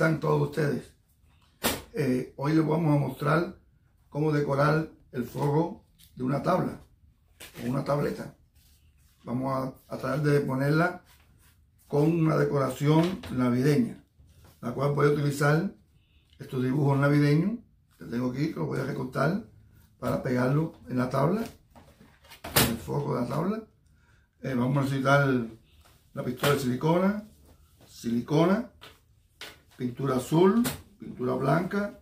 están todos ustedes? Hoy les vamos a mostrar cómo decorar el forro de una tabla o una tableta. Vamos a tratar de ponerla con una decoración navideña, la cual voy a utilizar estos dibujos navideños que tengo aquí, que los voy a recortar para pegarlo en la tabla, en el forro de la tabla. Vamos a necesitar la pistola de silicona, pintura azul, pintura blanca,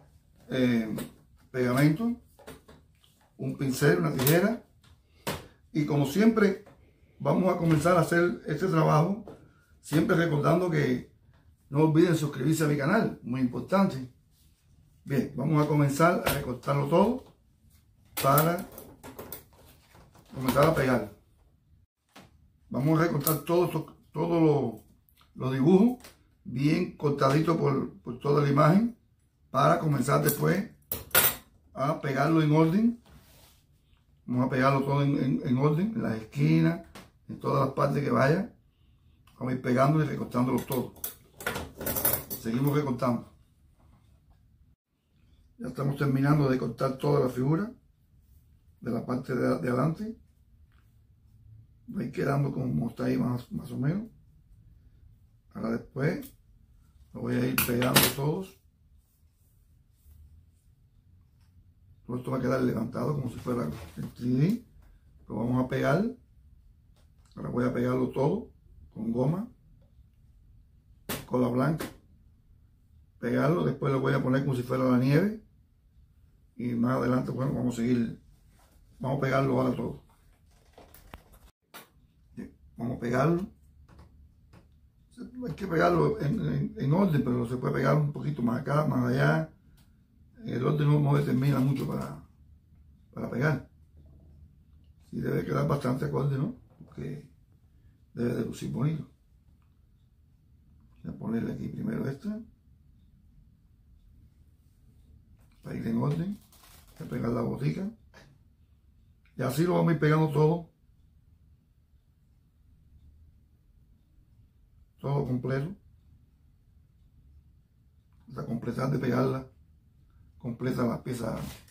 pegamento, un pincel, una tijera. Y como siempre, vamos a comenzar a hacer este trabajo, siempre recordando que no olviden suscribirse a mi canal, muy importante. Bien, vamos a comenzar a recortarlo todo para comenzar a pegar. Vamos a recortar todos los dibujos bien cortaditos por toda la imagen para comenzar después a pegarlo en orden. Vamos a pegarlo todo en orden, en las esquinas, en todas las partes que vaya. Vamos a ir pegándolo y recortándolo todo. Seguimos recortando. Ya estamos terminando de cortar toda la figura de la parte de adelante. Va a ir quedando como está ahí más o menos. Ahora después lo voy a ir pegando todos. Todo esto va a quedar levantado como si fuera el 3D. Lo vamos a pegar. Ahora voy a pegarlo todo con goma, cola blanca. Pegarlo, después lo voy a poner como si fuera la nieve. Y más adelante, bueno, vamos a pegarlo ahora todo. Bien, vamos a pegarlo. Hay que pegarlo en orden, pero se puede pegar un poquito más acá, más allá. El orden no determina mucho para pegar. Sí debe quedar bastante acorde, ¿no? Porque debe de lucir bonito. Voy a ponerle aquí primero esta. Para ir en orden. Voy a pegar la botica. Y así lo vamos a ir pegando todo. Todo completo. Hasta completar de pegarla completa la pieza.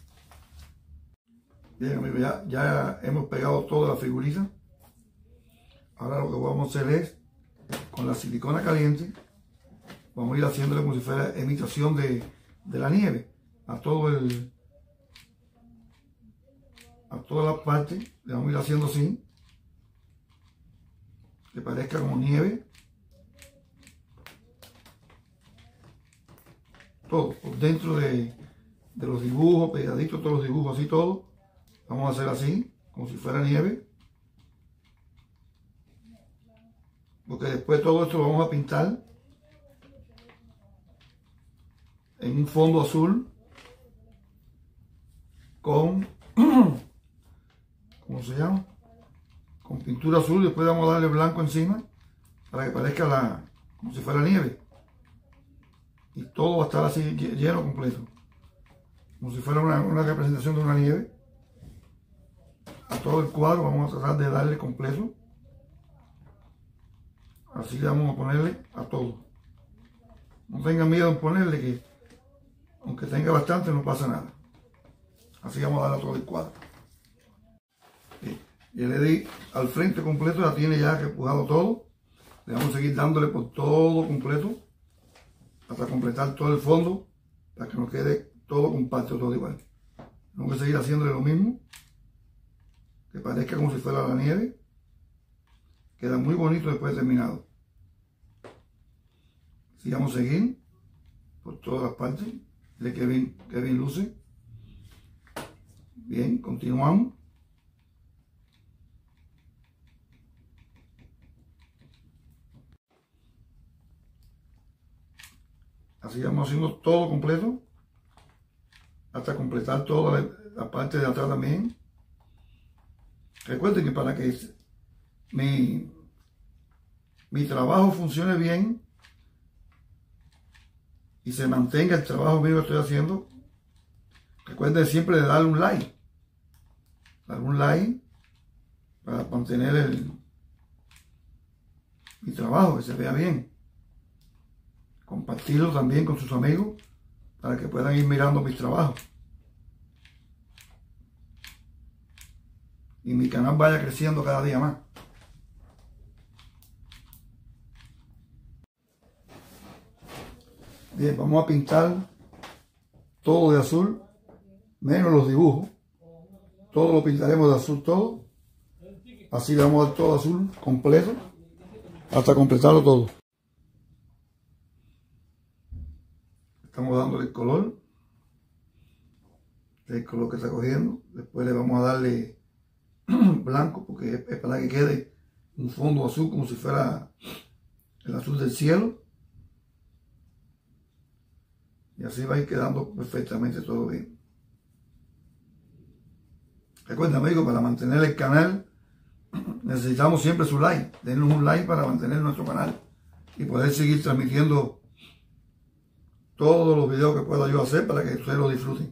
Bien amigos, ya hemos pegado toda la figurita. Ahora lo que vamos a hacer es, con la silicona caliente, vamos a ir haciéndole como si fuera imitación de la nieve. A todas las partes, le vamos a ir haciendo así, que parezca como nieve. Todo, por dentro de los dibujos, pegaditos todos los dibujos, así todo. Vamos a hacer así, como si fuera nieve. Porque después todo esto lo vamos a pintar en un fondo azul con, ¿cómo se llama? Con pintura azul. Después vamos a darle blanco encima para que parezca como si fuera nieve. Y todo va a estar así lleno completo, como si fuera una representación de una nieve. A todo el cuadro vamos a tratar de darle completo. Así le vamos a ponerle a todo. No tengan miedo en ponerle, que aunque tenga bastante no pasa nada. Así vamos a darle a todo el cuadro. Bien. Ya le di al frente completo, ya tiene ya repujado todo. Le vamos a seguir dándole por todo completo hasta completar todo el fondo, para que nos quede todo compacto, todo igual. Tenemos que seguir haciéndole lo mismo, que parezca como si fuera la nieve. Queda muy bonito después de terminado. Así vamos a seguir por todas las partes. De que bien luce. Bien, continuamos. Así vamos haciendo todo completo, hasta completar toda la parte de atrás también. Recuerden que para que mi trabajo funcione bien y se mantenga el trabajo mío que estoy haciendo, recuerden siempre de darle un like. Darle un like para mantener mi trabajo, que se vea bien. compartirlo también con sus amigos para que puedan ir mirando mis trabajos y mi canal vaya creciendo cada día más. Bien, vamos a pintar todo de azul, menos los dibujos. Todo lo pintaremos de azul todo. Así le vamos a dar todo azul completo hasta completarlo todo. Estamos dándole el color que está cogiendo. Después le vamos a darle blanco porque es para que quede un fondo azul como si fuera el azul del cielo. Y así va a ir quedando perfectamente todo bien. Recuerden, amigos, para mantener el canal necesitamos siempre su like. Denos un like para mantener nuestro canal y poder seguir transmitiendo todos los videos que pueda yo hacer para que ustedes lo disfruten.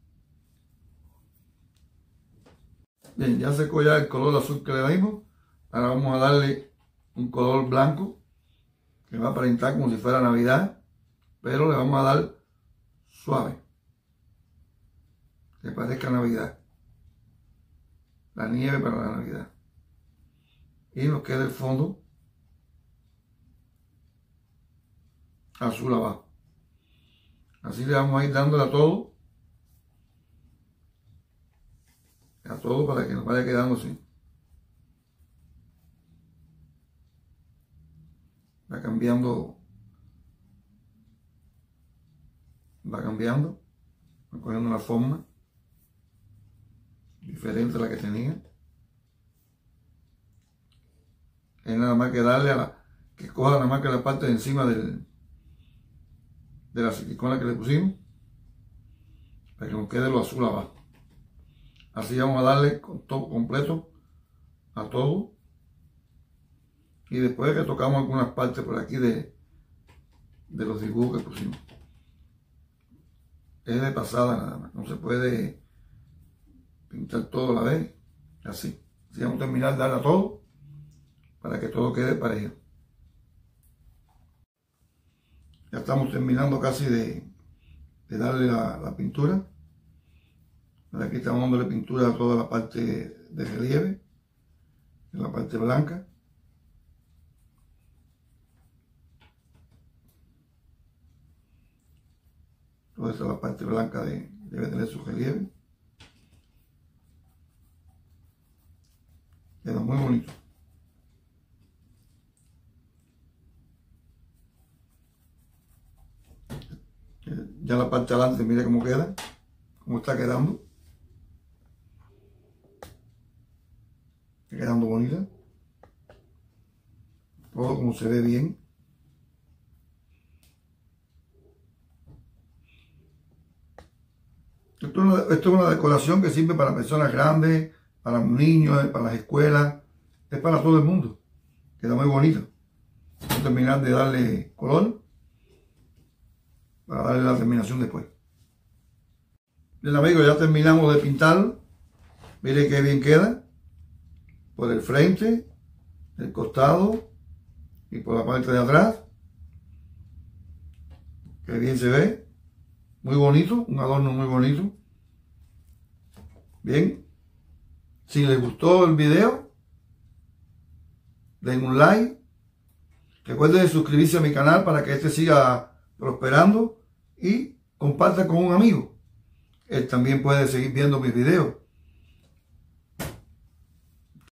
Bien, ya secó ya el color azul que le dimos. Ahora vamos a darle un color blanco que va a aparentar como si fuera Navidad, pero le vamos a dar suave, que parezca Navidad, la nieve para la Navidad, y nos queda el fondo azul abajo. Así le vamos a ir dándole a todo para que nos vaya quedando así. Va cambiando, va cogiendo una forma diferente a la que tenía. Es nada más que darle que coja nada más que la parte de encima de la silicona que le pusimos para que nos quede lo azul abajo. Así vamos a darle con todo completo a todo, y después que tocamos algunas partes por aquí de los dibujos que pusimos. Es de pasada nada más, no se puede pintar todo a la vez, así vamos a terminar de darle a todo para que todo quede parejo. Ya estamos terminando casi de darle la pintura. Aquí estamos dándole pintura a toda la parte de relieve, en la parte blanca. Toda esta la parte blanca debe tener su relieve. Queda muy bonito. Ya la parte de adelante, mire cómo queda, cómo está quedando. Está quedando bonita. Todo como se ve bien. Esto es una decoración que sirve para personas grandes, para los niños, para las escuelas, es para todo el mundo. Queda muy bonito. Vamos a terminar de darle color para darle la terminación después. Bien, amigos, ya terminamos de pintar. Miren qué bien queda. Por el frente, el costado y por la parte de atrás. Qué bien se ve. Muy bonito, un adorno muy bonito. Bien. Si les gustó el video, den un like. Recuerden suscribirse a mi canal para que este siga prosperando y compartan con un amigo. Él también puede seguir viendo mis videos